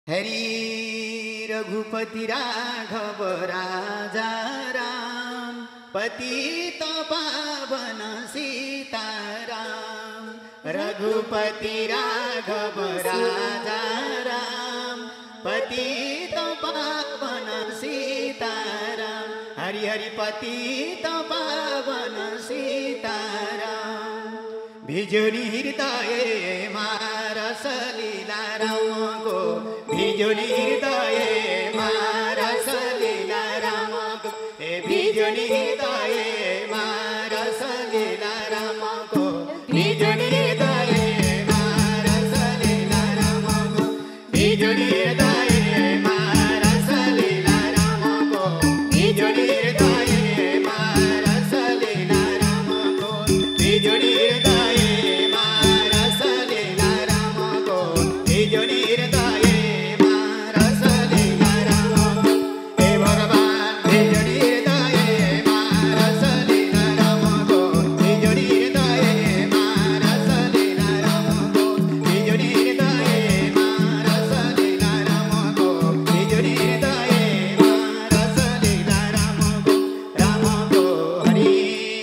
हरि रघुपति राघव राजा राम पतित पावन सीताराम। रघुपति राघव राजा राम पतित पावन सीताराम। हरि हरि पतित पावन सीताराम। बिजुली हृदय मारस लीला राम को बिजुली हृदय मारस लीला राम को बिजुली हृदय मारस लीला राम को बिजुली हृदय मारस लीला राम को बिजुली हृदय मारस लीला राम को बिजुली हृदय मारस लीला राम को बिजुली हृदय मारस लीला राम को बिजुली हृदय मारस लीला राम को हे भगवान बिजुली हृदय मारस लीला राम को बिजुली हृदय मारस लीला राम को बिजुली हृदय मारस लीला राम को बिजुली हृदय मारस लीला राम को हरि।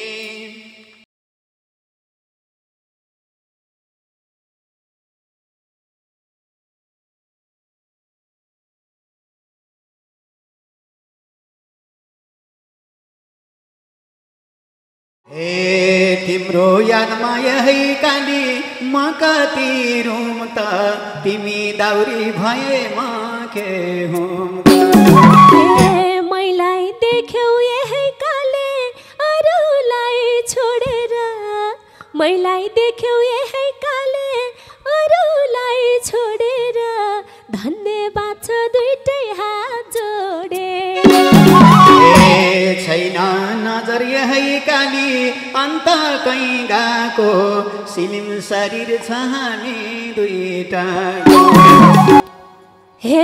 हे तिम्रो यादमा यही काली म कति रुम त तिमी दाउरी भए म के हुम मैलाई देख्यौ यही काले अरूलाई छोडेर मैलाई देख्यौ यही काले अरूलाई छोडेर धन्यवाद छ दुईटै हात जोडेर। छैन नजर यही काली अन्त कहीँ गएको सिलिम शरीर छ हामी दुईटा। हे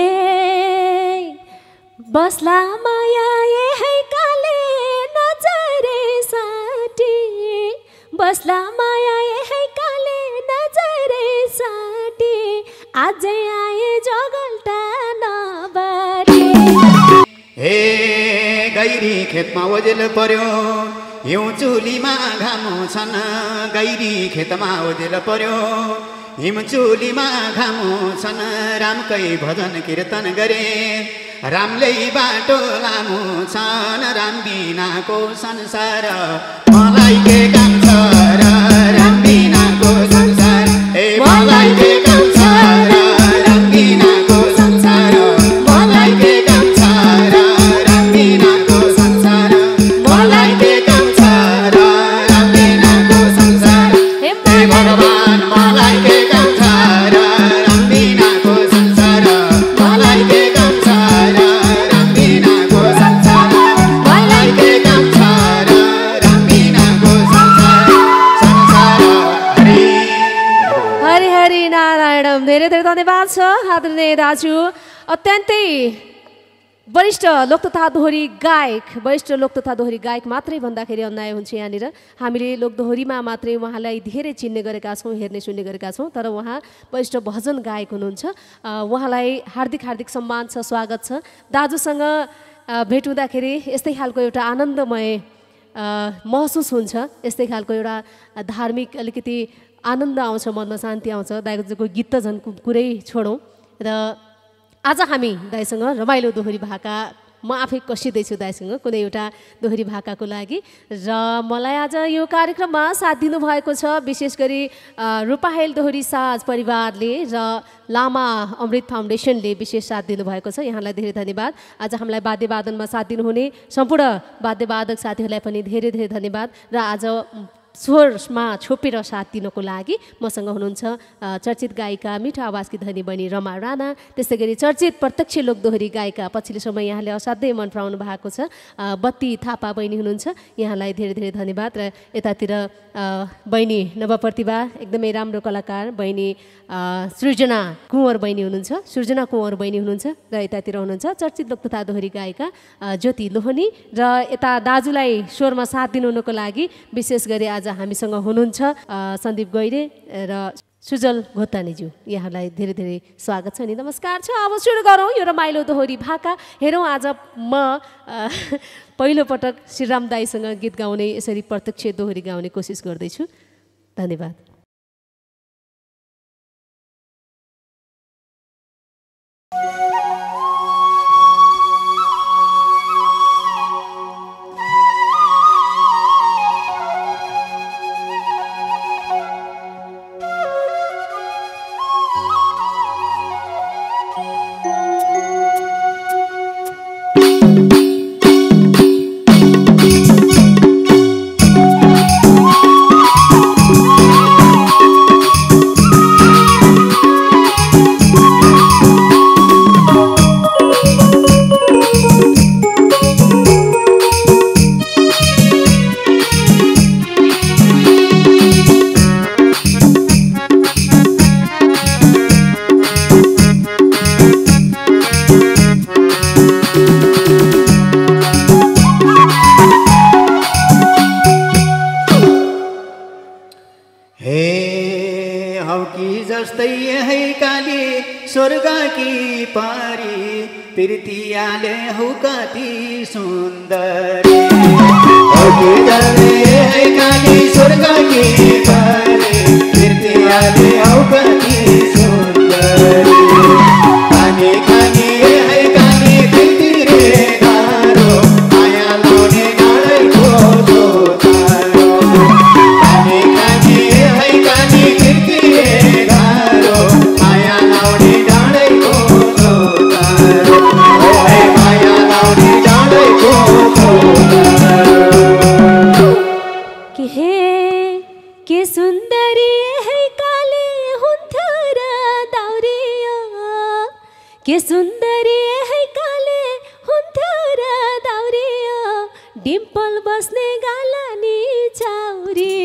बस्ला माया यही काले नजरे साटी बस्ला माया यही काले नजरे साटी आजै आए जगल्टा नबारी। हे गैरी खेतमा ओजेल पर्यो हिउँ चुलीमा घाम छन् गैरी खेतमा ओजेल पर्यो हिम चुलीमा घाम छन् रामकै भजन कीर्तन गरे रामले बाटो लामो छन् राम बिनाको संसार मलाई के काम छ र राम बिनाको संसार ए मलाई के काम छ र राम बिनाको संसार मलाई के काम छ र राम बिनाको संसार मलाई के काम छ र राम बिनाको संसार हे भगवान मलाई के काम छ र राम बिनाको संसार मलाई के काम छ र राम बिनाको संसार मलाई के काम छ र राम बिनाको संसार संसार हरि हरि हरि नारायणम। धेरै धेरै धन्यवाद छ आदरणीय दाजु। अत्यन्तै वरिष्ठ लोक तथा दोहोरी गायक मात्रै भन्दाखेरि अन्याय हुन्छ। यहाँनिर हामीले लोकदोहोरीमा मात्रै उहाँलाई धेरै चिन्ने गरेका छौँ, हेर्ने सुन्ने गरेका छौँ, तर उहाँ वरिष्ठ भजन गायक हुनुहुन्छ। उहाँलाई हार्दिक हार्दिक सम्मान छ, स्वागत छ। दाजुसँग भेट हुँदाखेरि यस्तै खालको एउटा आनन्दमय महसुस हुन्छ, यस्तै खालको एउटा धार्मिक अलिकति आनन्द आउँछ, मनमा शान्ति आउँछ। दाइको गीत त झन् कुरै छोडौँ। र आज हामी दाइसँग रमाइलो दोहोरी भाका म आफै कसिँदैछु दाइसँग कुनै एउटा दोहोरी भाकाको लागि। र मलाई आज यो कार्यक्रममा साथ दिनुभएको छ विशेष गरी रूपाहेल दोहोरी साज परिवारले र लामा अमृत फाउन्डेसनले विशेष साथ दिनुभएको छ। यहाँलाई धेरै धन्यवाद। आज हामीलाई वाद्यवादनमा साथ दिनुहुने सम्पूर्ण वाद्यवादक साथीहरूलाई पनि धेरै धेरै धन्यवाद। र आज स्वरमा छोपेर साथ दिनको लागि मसँग हुनुहुन्छ चर्चित गायिका मिठो आवाजकी धनी बहिनी रमा राणा, त्यस्तै गरी चर्चित प्रत्यक्ष लोकदोहोरी गायिका पछिल्लो समय यहाँले असाध्यै मन पराउनु भएको छ बत्ती थापा बहिनी हुनुहुन्छ। यहाँलाई धेरै धेरै धन्यवाद। र यतातिर बहिनी नवप्रतिभा एकदमै राम्रो कलाकार बहिनी सृजना कुँवर बहिनी हुनुहुन्छ, सृजना कुँवर बहिनी हुनुहुन्छ। र यतातिर हुनुहुन्छ चर्चित लोक तथा दोहोरी गायिका ज्योति लोहनी। र यता दाजुलाई स्वरमा साथ दिनुको लागि विशेष गरी आज हामीसँग हुनुहुन्छ सन्दीप गैरे र सुजल घोतानीज्यू यहाँलाई धेरै धेरै स्वागत छ नि नमस्कार छ। अब सुरु गरौँ यो रमाइलो दोहोरी भाका। हेरौँ आज म पहिलोपटक श्रीराम दाईसँग गीत गाउने यसरी प्रत्यक्ष दोहोरी गाउने कोसिस गर्दैछु। धन्यवाद। प्रीतियाले हौ कति सुन्दरी काली स्वर्ग की पारी प्रीतियाले हौ कति सुन्दरी खाने खाने है काली प्रीति रे गारो माया लाउने डाँडैको जोतारो खाने खाने है काली प्रीति रे गारो माया लाउने डाँडैको के सुन्दरी है काले हुन्थ्यो र दाउरिया के सुन्दरी है काले हुन्थ्यो र दाउरिया डिम्पल बस्ने गाला नि चाउरी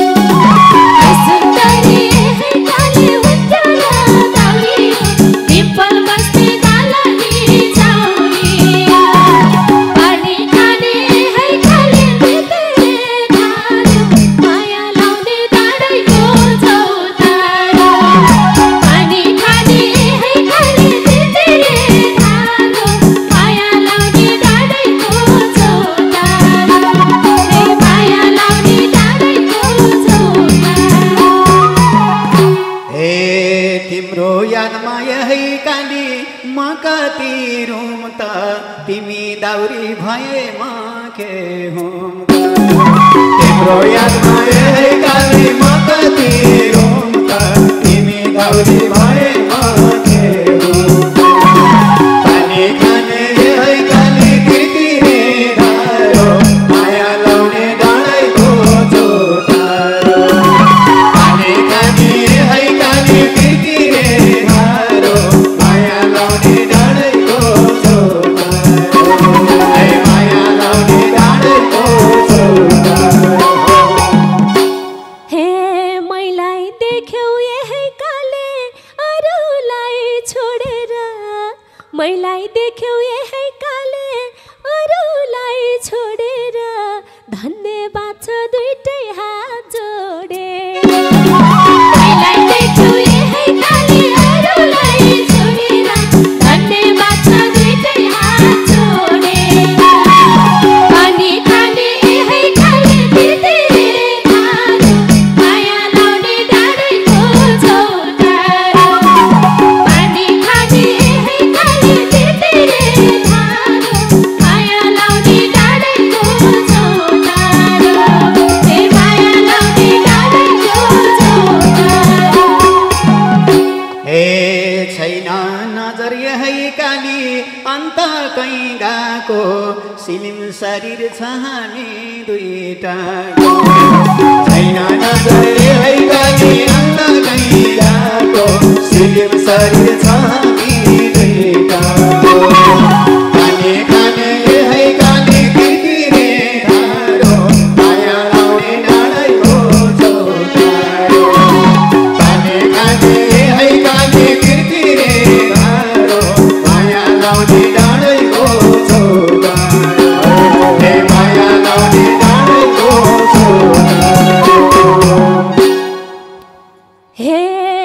सुन्दरी है काले हुन्थ्यो र दाउरिया डिम्पल बस्ने गाला नि चाउरी पानी खाने है काले भित्रे धारो माया लाउने डाँडैको चौतारो पानी खाने है काले भित्रे धारो माया लाउने डाँडैको चौतारो माया लाउने डाँडैको चौतारो तिम्रो यादमा है काली म कति रुम त तिमी दाउरी भए म के हुँ तिम्रो यादमा है काली म कति रुम त तिमी दाउरी भए म के हुँ पानी खाने है काली कृति रे धारो माया लाउने डाँडैको जोतारो पानी खाने है काली कृति रे धारो माया लाउने डाँडैको जोतारो माया लाउने डाँडैको जोतारो हे मैलाई देख्यौ यही काले अरूलाई छोडेर मैलाई देख्यौ यही काले अरूलाई छोडेर धन्यवाद छ दुईटै हात जोडेर मैलाई देख्यौ यही काले अरूलाई छोडेर धन्यवाद छ दुईटै हात जोडेर पानी खाने है काले भित्रे धारो माया लाउने डाँडैको चौतारो पानी खाने है काले भित्रे धारो माया लाउने डाँडैको चौतारो माया लाउने डाँडैको चौतारो छैन नजर है काली अन्त कहीँ गएको सिलिम शरीर छ हामी दुईटाको छैन नजर है काली अन्त कहीँ गएको सिलिम शरीर छ हामी दुईटाको खाने खाने है काली कृति रे धारो माया लाउने डाँडैको जोतारो खाने खाने है काली कृति रे धारो माया लाउने डाँडैको जोतारो माया लाउने डाँडैको जोतारो हे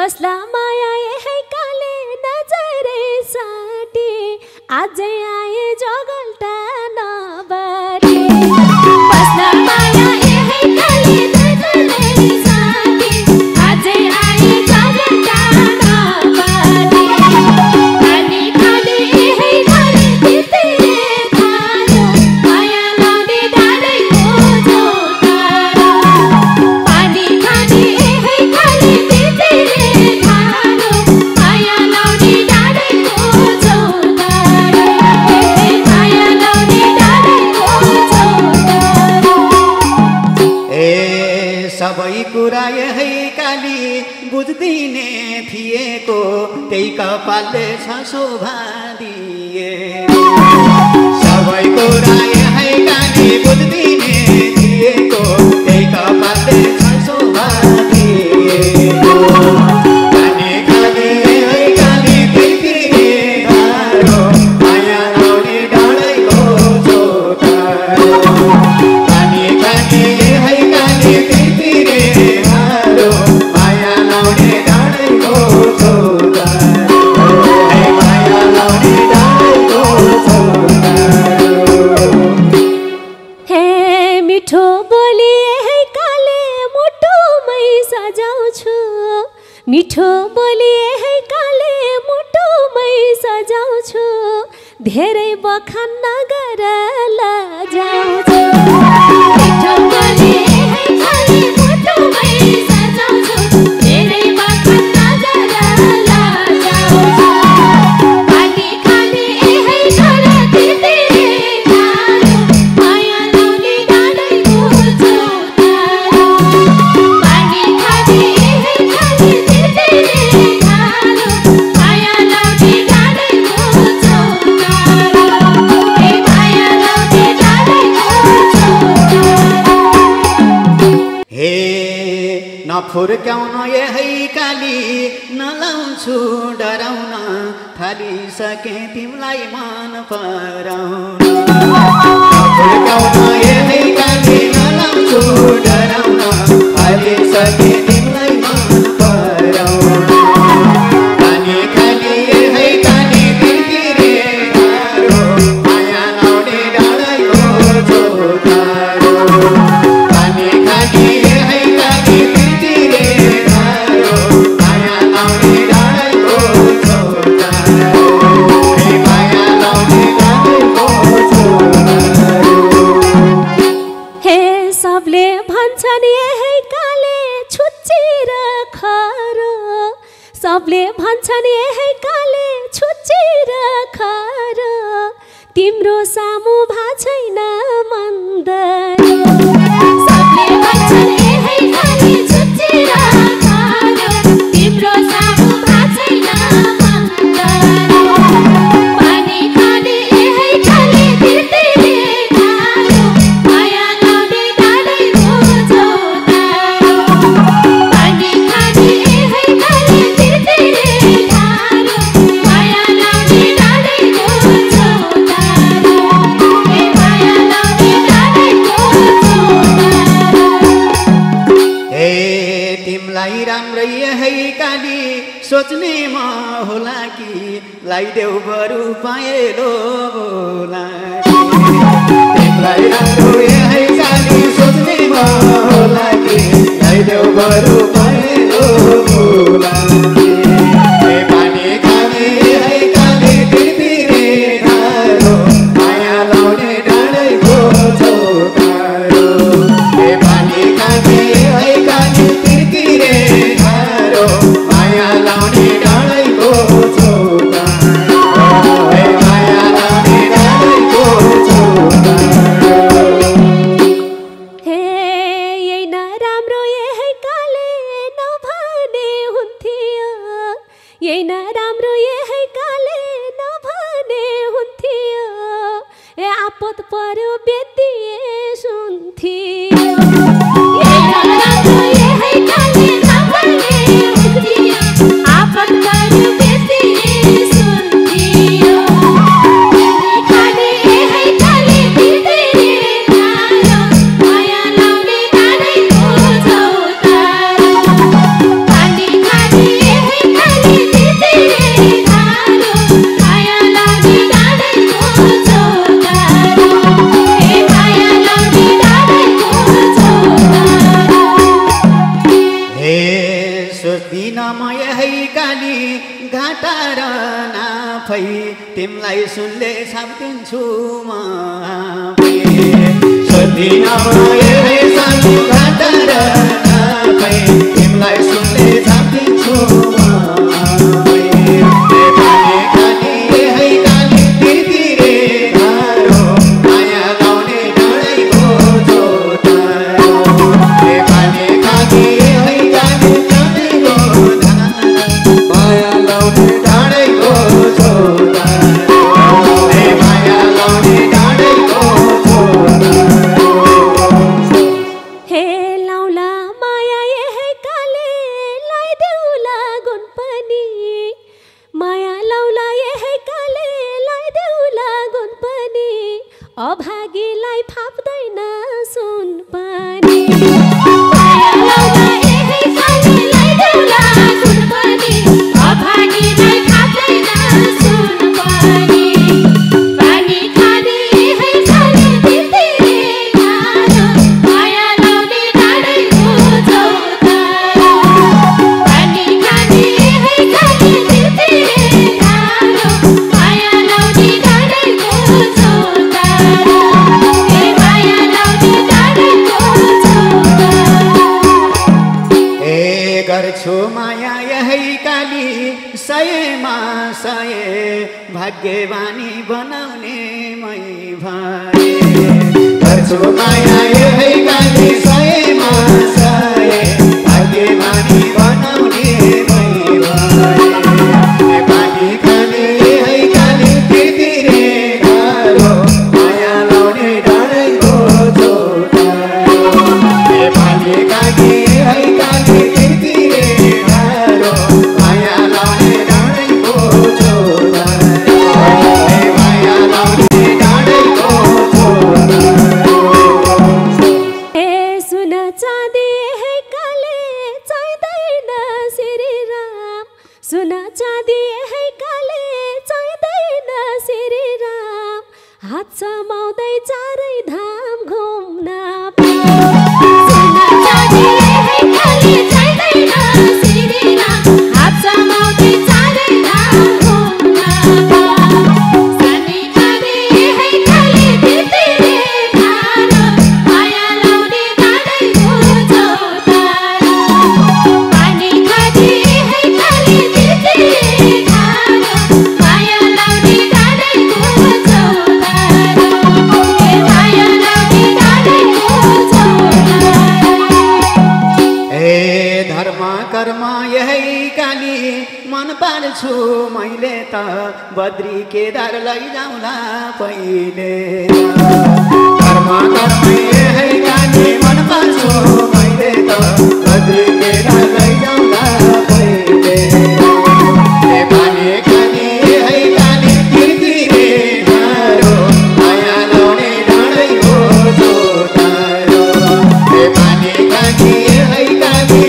बस्ला माया है काले नजरे साटी आजै आए जगल्टा नबाटी बस्ला माया है काले नजरे साटी आजै आए जगल्टा नबाटी खाली खाली है खाली तिते खालो माया लाउने डाँडैको जोतारो पानी खाली है खाली तिते खालो माया लाउने डाँडैको जोतारो माया लाउने डाँडैको जोतारो सबै कुरा यही काली बुझ्दिने थिएको त्यही कपालले छ शोभा दिए सबै कुरा यही काली बुझ्दिने थिएको त्यही कपालले छ शोभा दिएको काली काली यही काली तिर्किने धारो माया लाउने डाँडैको जोतारो काली काली यही काली तिर्किने धारो माया लाउने डाँडैको जोतारो माया लाउने डाँडैको जोतारो हे मिठो बोली है काले मुटुमै सजाउँछु मिठो बोली है काले मुटुमै सजाउँछु धेरै बखान नगर लजाउँछु मिठो बोली है काले मुटुमै सजाउँछु धेरै बखान नगर लजाउँछु खाली खाली है खाली तिते खालो माया लाउने डाँडैको जोतारो पानी खाली है खाली तिते खालो माया लाउने डाँडैको जोतारो माया लाउने डाँडैको जोतारो हे नफुर्क्याउन यही काली नलाउँछु डराउन थालिसके तिमीलाई मन पराउन नफुर्क्याउन यही काली नलाउँछु डराउन थालिसके तिमीलाई मन पराउन खाली खाली यही काली तिर्किने धारो माया लाउने डाँडैको जोतारो खाली खाली यही काली तिर्किने धारो माया लाउने डाँडैको जोतारो माया लाउने डाँडैको जोतारो हे सबले भन्छन् यही काले छुच्ची र खरो सबले भन्छन् यही काले छुच्ची र खरो तिम्रो सामु भा छैन मन्दरो सबले भन्छन् यही काले छुच्ची र खरो तिम्रो सामु भा छैन मन्दरो पानी खाली यही काले तिर्ते खालो माया लाउने डाँडैको जोतारो पानी खाली यही काले तिर्ते खालो माया लाउने डाँडैको जोतारो माया लाउने डाँडैको जोतारो हे तिमलाई राम्रै यही काली सोच्ने म होला कि लाइदेऊ बरु पाएलो बोला तिमलाई राम्रो यही काली सोच्ने म होला कि लाइदेऊ बरु पाएलो बोला हे पानी खाली यही काली तिर्किने धारो माया लाउने डाँडैको जोतारो हे पानी खाली यही काली तिर्किने धारो माया लाउने डाँडैको जोतारो हे माया लाउने डाँडैको जोतारो हे यही नराम्रो यही काले यही काली घाटा र नाफै तिमीलाई सुनले छाप्दिन्छु म यही काली घाटा र नाफै तिमीलाई सुनले छाप्दिन्छु अभागीलाई फाप्दैन सुन पनि माया लाउँदा यही कालीलाई देउला गुण पनि अभागीलाई फाप्दैन सुन पनि पानी खाने यही काली तिमीले खानु माया लाउने डाँडैको चौतारो पानी खाने यही काली तिमीले खानु माया लाउने डाँडैको चौतारो गर्छु माया यही काली सयमा सय भाग्यवानी बनाउने मै भए गर्छु माया यही काली सयमा सय भाग्यवानी बनाउने मै भए पानी खाने यही काली तिमीले खानु माया लाउने डाँडैको चौतारो पानी खाने यही काली सुना चाँदी है काले चाहिँदैन श्री राम हात समाउँदै चारै धाम घुम्न सुना चाँदी है काले चाहिँदैन श्री राम हात समाउँदै चारै धाम घुम्न सानी खाने है काले तिमीले खानु माया लाउने डाँडैको चौतारो पानी खाने है काले कर्म यही काली मन पार्छु मैले त बद्री केदार लैजाउँला पहिले कर्म यही काली मन पार्छु मैले त बद्री केदार लैजाउँला पहिले पानी खाने यही काली तिमीले खानु माया लाउने डाँडैको चौतारो पानी खाने यही काली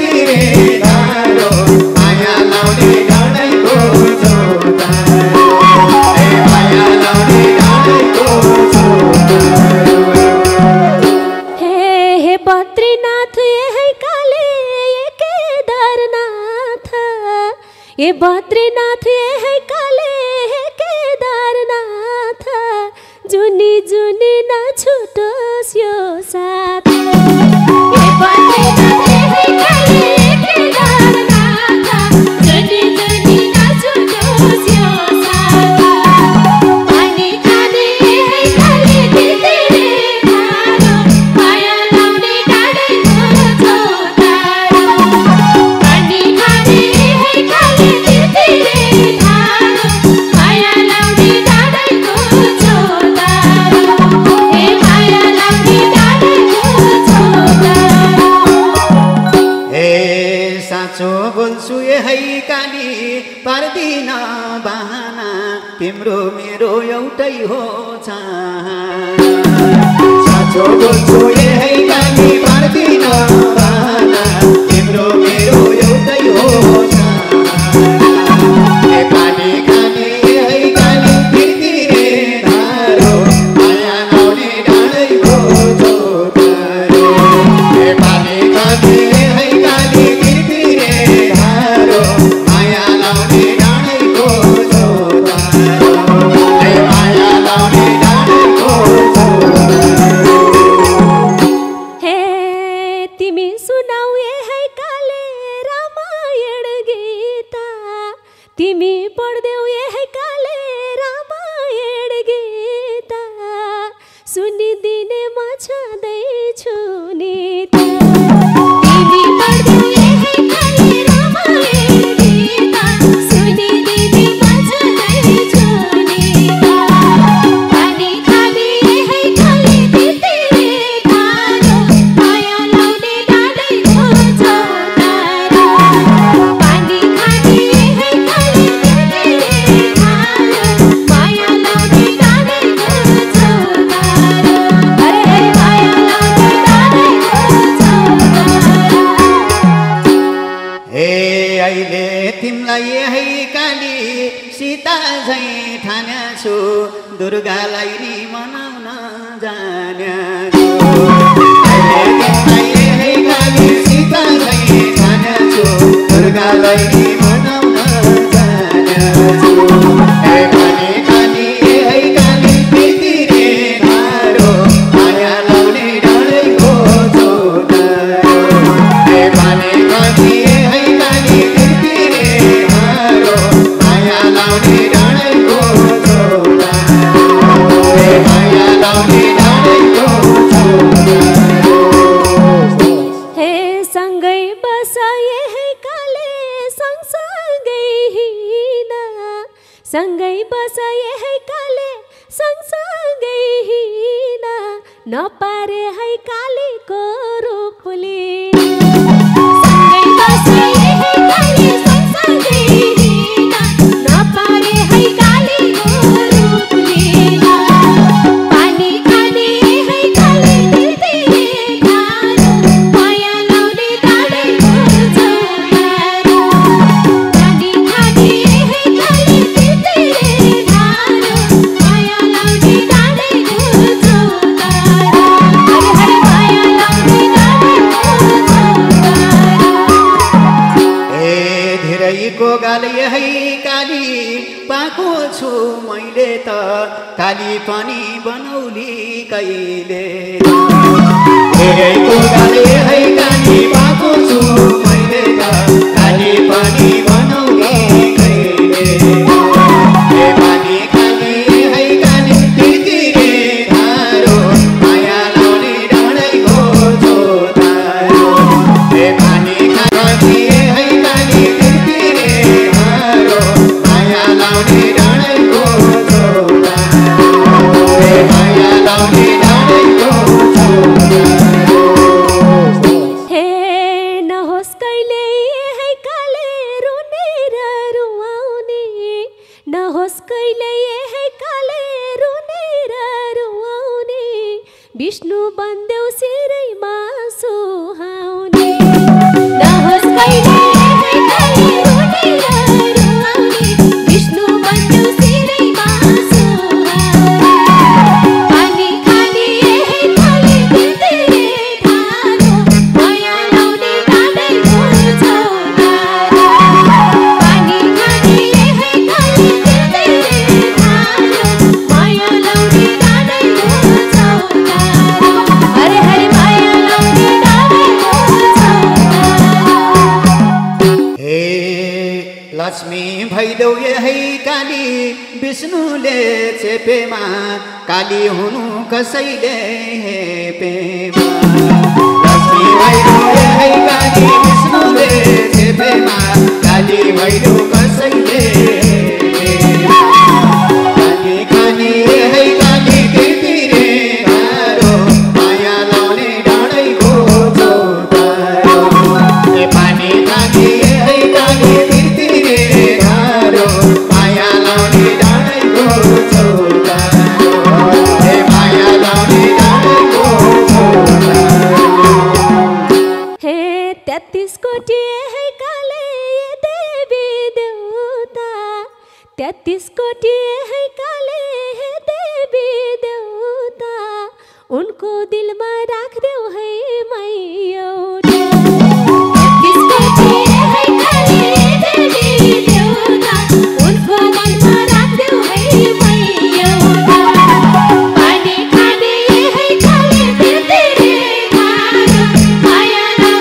ये बद्रीनाथ है काले है केदारनाथ जुनी जुनी न छुटोस् यो साथ ये बद्रीनाथ है काले केदारनाथ जुनी जुनी न छुटोस् यो साथ पानी खाने है काले तिमीले खानु माया लाउने डाँडैको चौतारो पानी खाने है काले तिमीले खानु माया लाउने डाँडैको चौतारो हे माया लाउने डाँडैको चौतारो हे साँचो बोल्छु यही काली पर्दिन बहाना तिम्रो मेरो एउटै हो साँचो बोल्छु यही काली पर्दिन बहाना तिम्रो मेरो एउटै हो पानी खाने यही काली तिमीले खानु माया लाउने डाँडैको चौतारो पानी खाने यही काली तिमीले खानु तिमी सुनाऊ है काले रामायण गीता तिमी पढ्देऊ है काले रामायण गीता सुनिदिने म छँदैछु नीता तिमी पढ्देऊ है काले रामायण गीता सुनिदिने म छँदैछु नीता पानी खाने है काले तितेरे धारो माया लाउने डाँडैको चौतारो पानी खाने है काले तितेरे धारो माया लाउने डाँडैको चौतारो अरे माया लाउने डाँडैको चौतारो हे अहिले तिमीलाई है काली सीता झै ठान्याछु दुर्गालाई नि मनाउन जान्याछु अहिले तिमीलाई है काली सीता झै ठान्याछु दुर्गालाई नि मनाउन जान्याछु हे काली काली है काली तितिरे धारो माया लाउने डाँडैको चौतारो हे काली काली है काली तितिरे धारो माया लाउने डाँडैको चौतारो हे माया लाउने डाँडैको चौतारो हे सँगै बसाए है काले सँगसँगै हिँड सँगै बसाए है काले सँगसँगै हिँड नपारे है कालीको रूप लिन सँगै बसाए है काले सँगसँगै हिँड नपारे है कालीको रूप लिन पानी खाने है काले तितेरे धारो माया लाउने डाँडैको चौतारो पानी खाने है काले तितेरे धारो माया लाउने डाँडैको चौतारो हरे हरे माया लाउने डाँडैको चौतारो ए धेरैको गाली है काली पाएको छु मैले त काली पनि बनौली कहिले धेरैको गाली है काली पाएको छु मैले त काली पनि बनौली कहिले हे पानी खाली है काली तितिरे धारो माया लाउने डाँडैको चौतारो हे पानी खाली है काली तितिरे धारो माया लाउने डाँडैको चौतारो हे माया लाउने डाँडैको चौतारो हे नहोस् कहिले है काले रुनेर रुवाउने नहोस् कहिले है काले रुनेर रुवाउने विष्णु बन्देऊ शिरैमा सुहाउने नहोस् कहिले है काले रुनेर रुवाउने विष्णु बन्देऊ शिरैमा सुहाउने पानी खाने है काले तितेरे धारो माया लाउने डाँडैको चौतारो पानी खाने है काले तितेरे धारो माया लाउने डाँडैको चौतारो हरे हरे माया लाउने डाँडैको चौतारो हे लक्ष्मी भैदेऊ है काली विष्णुले चेपेमा काली हुनु कसैले हेपेमा लक्ष्मी भैदेऊ है काली विष्णुले चेपेमा काली भैदेऊ कसैले हेपेमा काली खाने है काली तितिरे धारो माया लाउने डाँडैको चौतारो हे पानी खाने है काली तितिरे धारो माया लाउने डाँडैको चौतारो हे माया लाउने डाँडैको चौतारो हे 33 कोटी है काले देवी देवता 33 कोटी है काले देवी देवता उनको दिलमा राख्देऊ है मै एउटा 33 कोटी है काले देवी देवता उनको मनमा राख्देऊ है मै एउटा पानी खाने है काले तितेरे धारो माया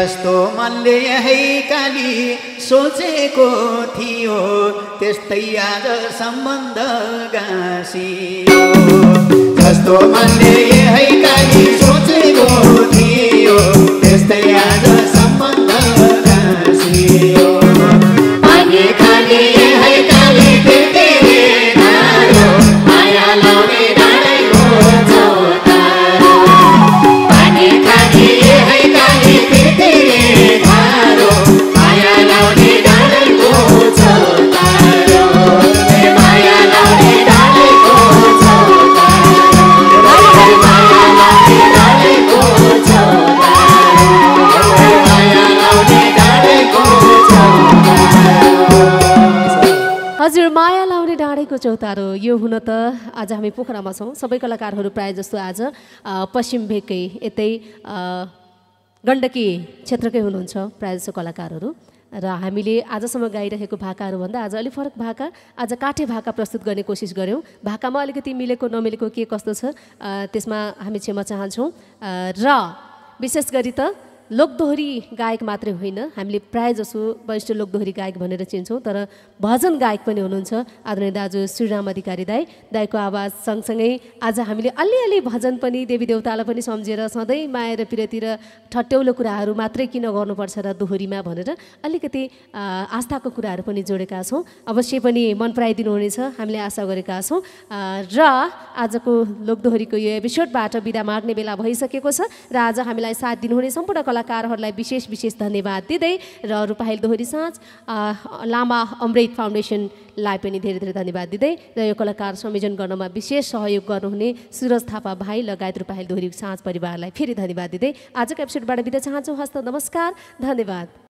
जस्तो मनले है काली सोचेको थियो त्यस्तै आज सम्बन्ध गाँसियो जस्तो मनले है काली सोचेको थियो त्यस्तै आज सम्बन्ध गाँसियो पानी खाने है काली तेरे धारो माया लाउने डाँडैको चौतारो पानी खाने है काली तेरे धारो माया लाउने डाँडैको चौतारो माया लाउने डाँडैको चौतारो माया लाउने डाँडैको चौतारो माया लाउने डाँडैको हजुर माया लाउने डाँडेको चौतारो यो हुन त आज हामी पोखरामा छौँ सबै कलाकारहरू प्रायः जस्तो आज पश्चिम भेगकै यतै गण्डकी क्षेत्रकै हुनुहुन्छ प्रायः जस्तो कलाकारहरू र हामीले आजसम्म गाइरहेको भाकाहरूभन्दा आज अलिक फरक भाका आज काठे भाका प्रस्तुत गर्ने कोसिस गऱ्यौँ भाकामा अलिकति मिलेको नमिलेको के कस्तो छ त्यसमा हामी क्षमा चाहन्छौँ र विशेष गरी त लोकदोहोरी गायक मात्रै होइन हामीले प्रायः जसो वरिष्ठ लोकदोहोरी गायक भनेर चिन्छौँ तर भजन गायक पनि हुनुहुन्छ आदरणीय दाजु श्रीराम अधिकारी दाईको आवाज सँगसँगै आज हामीले अलिअलि भजन पनि देवी देवतालाई पनि सम्झेर सधैँ माया र पिरती र ठट्यौलो कुराहरू मात्रै किन गर्नुपर्छ र दोहोरीमा भनेर अलिकति आस्थाको कुराहरू पनि जोडेका छौँ अवश्य पनि मन पराइदिनु हुनेछ हामीले आशा गरेका छौँ र आजको लोकदोहोरीको यो एपिसोडबाट बिदा मार्ने बेला भइसकेको छ र आज हामीलाई साथ दिनुहुने सम्पूर्ण कलाकारहरूलाई विशेष धन्यवाद दिँदै र रूपाहिल दोहोरी साँझ लामा अमृत फाउन्डेसनलाई पनि धेरै धन्यवाद दिँदै र यो कलाकार संयोजन गर्नमा विशेष सहयोग गर्नुहुने सुरज थापा भाइ लगायत रूपाहिल दोहोरी साँझ परिवारलाई फेरि धन्यवाद दिँदै आजको एपिसोडबाट बिदा चाहन्छु हस्त नमस्कार धन्यवाद।